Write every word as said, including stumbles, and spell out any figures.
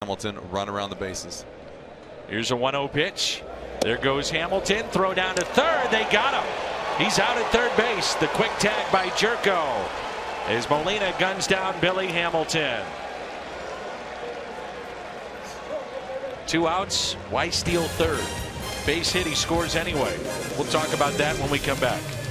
Hamilton run around the bases. Here's a one oh pitch. There goes Hamilton. Throw down to third. They got him. He's out at third base. The quick tag by Gyorko as Molina guns down Billy Hamilton. Two outs. Why steal third? Base hit. He scores anyway. We'll talk about that when we come back.